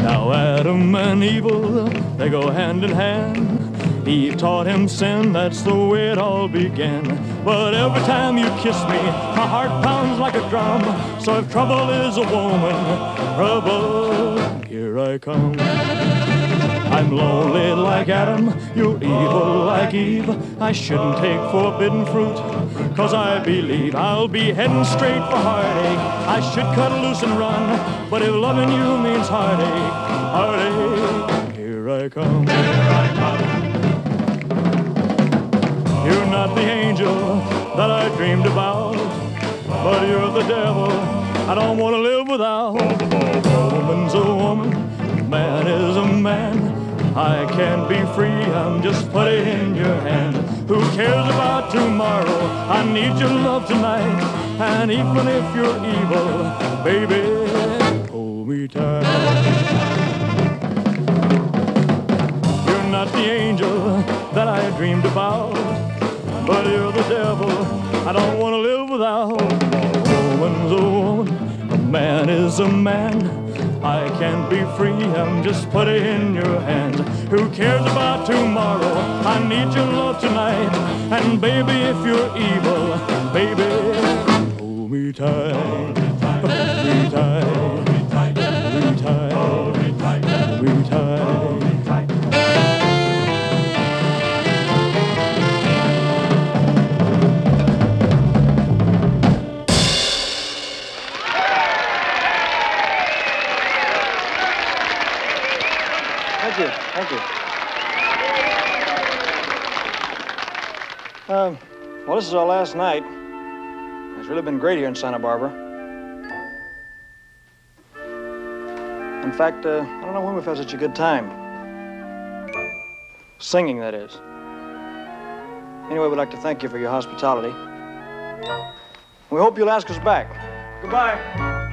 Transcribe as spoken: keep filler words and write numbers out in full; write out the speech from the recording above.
Now Adam and Evil, they go hand in hand. Eve taught him sin, that's the way it all began. But every time you kiss me, my heart pounds like a drum. So if trouble is a woman, trouble, here I come. I'm lonely like Adam, you're evil like Eve. I shouldn't take forbidden fruit, cause I believe I'll be heading straight for heartache. I should cut loose and run, but if loving you means heartache, heartache, here I come. Here I come. You're not the angel that I dreamed about, but you're the devil I don't want to live without. A woman's a woman, a man is a man. I can't be free, I'm just putting in your hand. Who cares about tomorrow? I need your love tonight. And even if you're evil, baby, hold me tight. You're not the angel that I dreamed about, but you're the devil I don't want to live without. A woman's a woman, a man is a man. I can't be free, I'm just putting in your hands. Who cares about tomorrow? I need your love tonight. And baby, if you're evil, baby, hold me tight. Hold me tight. Hold me tight. Hold me tight. Hold me tight. Hold me tight. Thank you, thank you. Uh, well, this is our last night. It's really been great here in Santa Barbara. In fact, uh, I don't know when we've had such a good time. Singing, that is. Anyway, we'd like to thank you for your hospitality. We hope you'll ask us back. Goodbye.